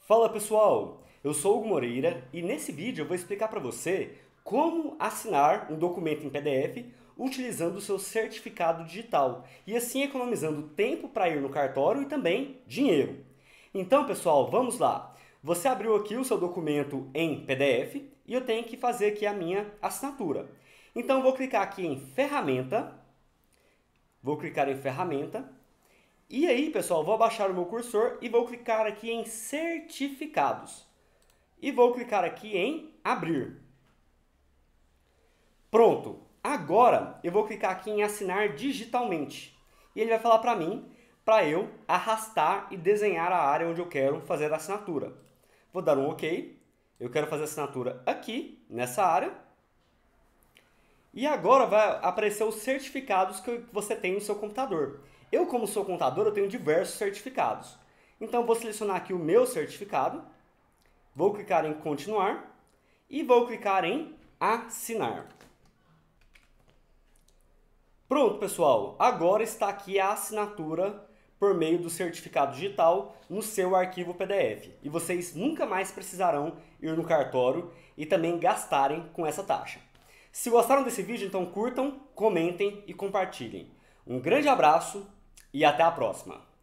Fala pessoal, eu sou Hugo Moreira e nesse vídeo eu vou explicar para você como assinar um documento em PDF utilizando o seu certificado digital e assim economizando tempo para ir no cartório e também dinheiro. Então pessoal, vamos lá. Você abriu aqui o seu documento em PDF e eu tenho que fazer aqui a minha assinatura. Então eu vou clicar aqui em Ferramenta, e aí, pessoal, vou abaixar o meu cursor e vou clicar aqui em Certificados. E vou clicar aqui em Abrir. Pronto. Agora, eu vou clicar aqui em Assinar digitalmente. E ele vai falar para eu arrastar e desenhar a área onde eu quero fazer a assinatura. Vou dar um OK. Eu quero fazer a assinatura aqui, nessa área. E agora vai aparecer os certificados que você tem no seu computador. Eu, como sou contador, eu tenho diversos certificados. Então, vou selecionar aqui o meu certificado, vou clicar em Continuar e vou clicar em Assinar. Pronto, pessoal. Agora está aqui a assinatura por meio do certificado digital no seu arquivo PDF. E vocês nunca mais precisarão ir no cartório e também gastarem com essa taxa. Se gostaram desse vídeo, então curtam, comentem e compartilhem. Um grande abraço e até a próxima!